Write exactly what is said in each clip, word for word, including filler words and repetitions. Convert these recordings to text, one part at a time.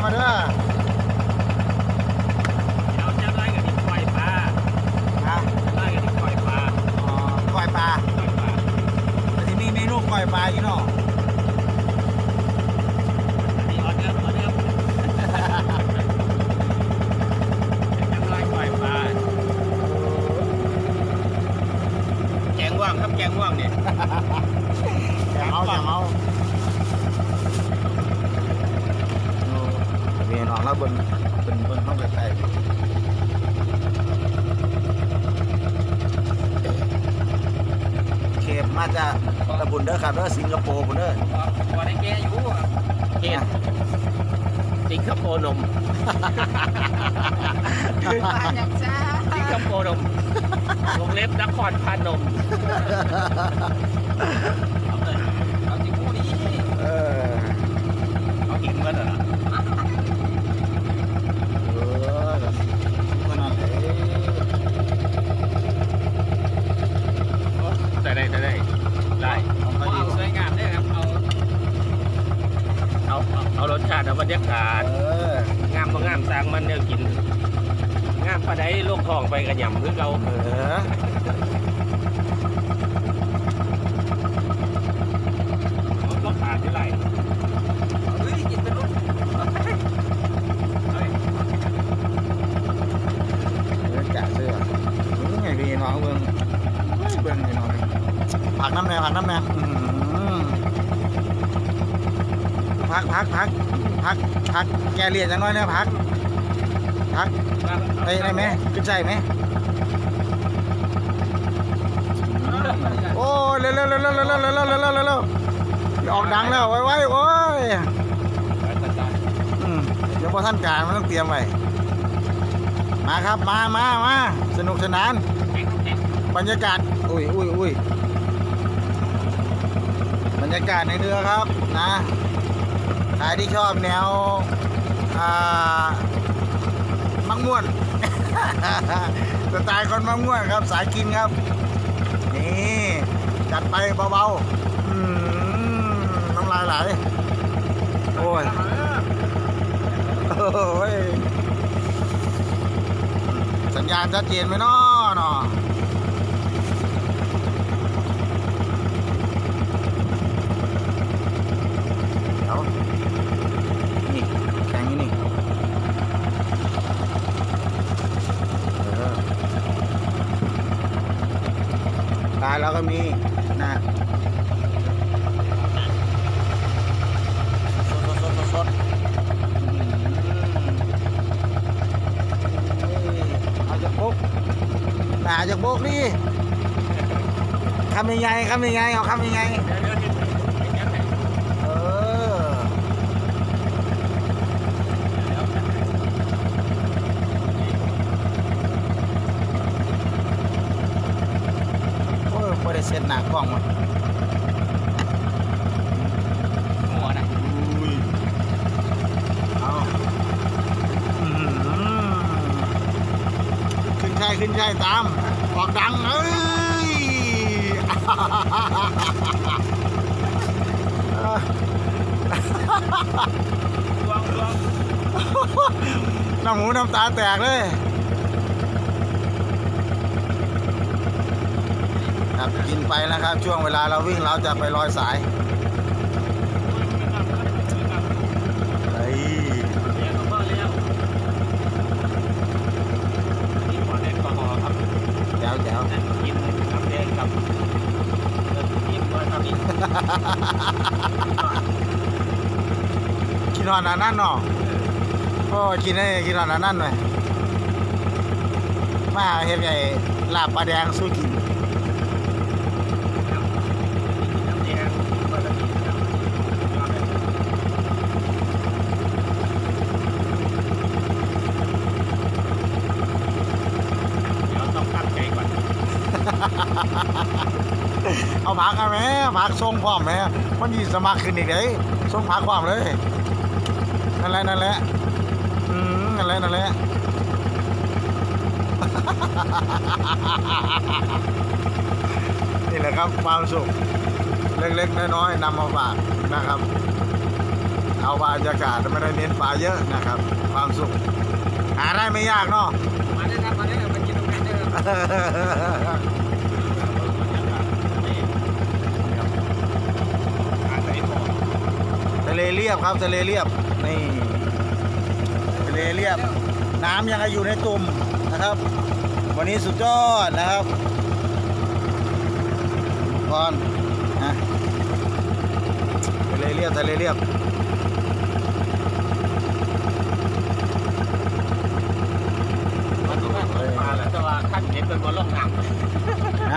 มาเด้อเอาจะไล่กันที่ปล่อยปลาฮะไล่กันที่ปล่อยปลาอ๋อปล่อยปลาแต่ที่นี่เมนูปล่อยปลาอยู่เนาะอันนี้ออเดอร์ออเดอร์จะไล่ปล่อยปลาแกงว่างครับแกงว่างเนี่ยอย่าเอาอย่าเอาเมียน้องแล้วบนบนบนห้องไกลๆเคปมาจากตะบุญเด้อครับเด้อสิงคโปร์บุญเด้อพอได้แกอยู่เขตสิงคโปร์นมสิงคโปร์นมวงเล็บนครพนมเอาสิพูดนี้เออเอาหินกันเหรอเออขนาดไหนได้ได้ได้ได้เอาสวยงามได้ครับเอาเอาเอารสชาติเอาบรรยากาศงามบ่งามสร้างมันเนื้อกินงามปะได้โลกทองไปกันยำหรือเก่าเออก็ขาดที่ไรเฮ้ยกินเป็นรุ่นเออจ่าเสื้อไงพี่น้องเบิ้งเบิ้งพี่น้องผักน้ำแดงผักน้ำแดงพักพักพักพักพักแกเรียนจังน้อยเนี่ยพักพักไปได้ไหมขึ้นใจไหมโอ้เร็วเร็วเร็วเร็วเร็วเร็วเร็วเร็วเร็วเร็วออกดังแล้วไว้ไว้โอ้ยเดี๋ยวพอท่านการมันต้องเตรียมไว้มาครับมามามาสนุกสนานบรรยากาศอุ้ยอุ้ยอุ้ยบรรยากาศในเรือครับนะใครที่ชอบแนวอ่ามังม่วนสไตล์คนมังม่วนครับสายกินครับนี่จัดไปเบาๆอืมน้ำลายไหลโอ้ยโอ้ยสัญญาณชัดเจนไหมน้อเนาะเดี๋ยวนี่แข็งนี่ตายแล้วก็มีนะสดสดสดเอาจากปุ๊บหนาจากปุ๊บนี่ทำยังไงทำยังไงเอาทำยังไงเออไม่ได้เซ็ตหนักกล้องมั้งหัวนะเอาขึ้นใช่ขึ้นใช่ตามออกดังเอ้ยน้ำหูน้ำตาแตกเลยครับกินไปนะครับช่วงเวลาเราวิ่งเราจะไปลอยสายเฮ้ยเลี้ยงก็เลี้ยงนี่หัวแดงก็ห่อครับแจ๋วแจ๋วกินน้ำแดงกับกินด้วยครับนี่กินหอนนั่นเนาะก็กินได้กินหอนนั่นหน่อยมาเห็นไงลาบปลาแดงสู้กินเอาผักกันไหมผักทรงพร้อมไหมมันยีสมัครขึ้นอีกเลยทรงผักพร้อมเลยนั่นแหละนั่นแหละอืมนั่นแหละนั่นแหละนี่แหละครับความสุขเล็กๆน้อยๆนำมาฝากนะครับเอาบรรยากาศไม่ได้เน้นปลาเยอะนะครับ ความสุขหาได้ไม่ยากเนาะมาได้ครับมาได้มากินตรงกันได้ครับทะเลเรียบครับทะเลเรียบนี่ทะเลเรียบน้ำยังอยู่ในตุ่มนะครับ วันนี้สุดยอดนะครับก่อนนะทะเลเรียบทะเลเรียบมาที่บ้านมาแล้วแต่ว่าขั้นเด็ดเป็นบอลล่องน้ำนะ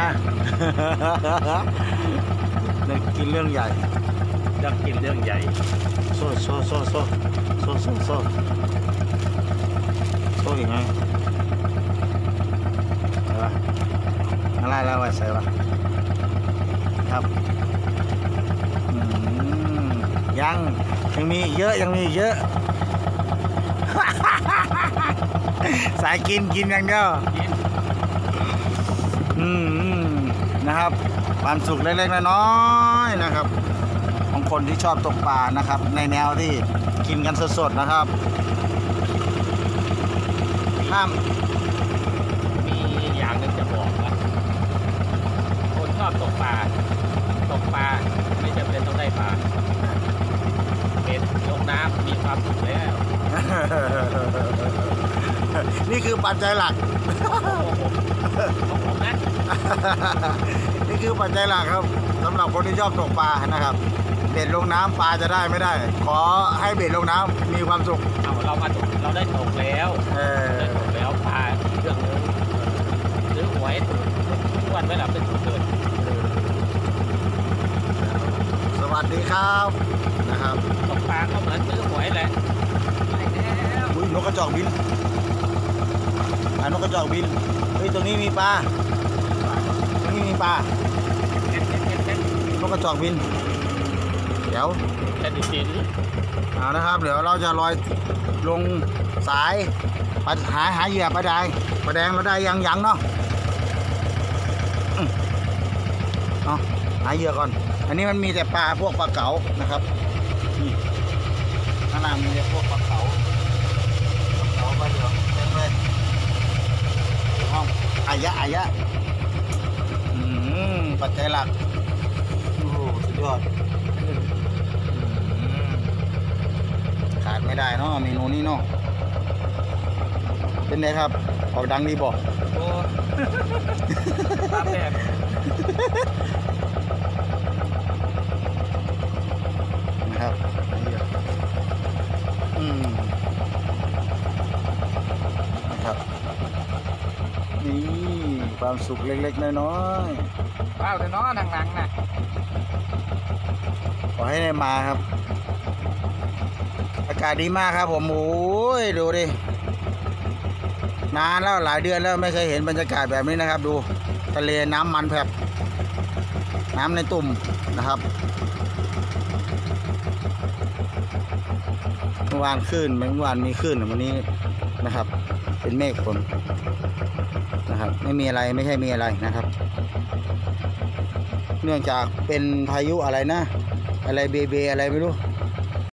เนี่ยกินเรื่องใหญ่จะกินเรื่องใหญ่โซ่โซ่โซ่โซ่โซ่โซ่โซ่โซ่ยังไงใส่ปะอะไรแล้วใส่ปะครับอืมยังยังมีอีกเยอะยังมีอีกเยอะ สายกินกินอย่างเดียวกินอืมนะครับความสุขเล็กๆน้อยๆนะครับของคนที่ชอบตกปลานะครับ ในแนวที่กินกันสดๆนะครับห้ามมีอย่างหนึ่งจะบอกว่าคนชอบตกปลาตกปลาไม่จำเป็นต้องได้ปลาเป็นยกน้ำมีความสุขแล้วนี่คือปัจจัยหลักของผมนะนี่คือปัจจัยหลักครับสำหรับคนที่ชอบตกปลานะครับเบ็ดลงน้ำปลาจะได้ไม่ได้ ขอให้เบ็ดลงน้ำมีความสุขเอาเรามาตกเราได้ตกแล้วเออได้ตกแล้วปลาเรื่องนึงซื้อหวยทุกวันไว้หลับเป็นทุกเดือนสวัสดีครับนะครับตกปลาก็เหมือนซื้อหวยแหละไปแล้วอุ้ยนกกระจอกบินอ่านกกระจอกบินเฮ้ยตรงนี้มีปลาตรงนี้มีปลาเก็ตเก็ตเก็ตเก็ตนกกระจอกบินเดี๋ยวเก็ตดิจินเอานะครับเดี๋ยวเราจะลอยลงสายปลาหาหาเหยื่อปลาแดงปลาแดงเราได้ยังยังเนาะอืมเอาหาเหยื่อก่อน อันนี้มันมีแต่ปลาพวกปลาเก๋านะครับนี่ข้างล่างมีแต่พวกปลาเก๋าปลาเก๋าปลาเหลืองเต็มเลยห้องอายะอายะอืมปัจจัยหลักโอ้โหสุดยอดอืมขาดไม่ได้เนาะเมนูนี้เนาะเป็นไงครับออกดังดีบอกโอ้ตาแตกนะครับอืมนะครับนี่ความสุขเล็กๆน้อยว้าวแต่น้อหนังๆนะๆขอให้ได้มาครับ อากาศดีมากครับผมโอ้ยดูดินานแล้วหลายเดือนแล้วไม่เคยเห็นบรรยากาศแบบนี้นะครับ ดูทะเลน้ำมันแผบน้ำในตุ่มนะครับเมื่อวานคลื่นเมื่อวานมีคลื่นวันนี้นะครับ เป็นเมฆฝนนะครับ ไม่มีอะไรไม่ใช่มีอะไรนะครับ เนื่องจากเป็นพายุอะไรนะ อะไรเบเบอะไรไม่รู้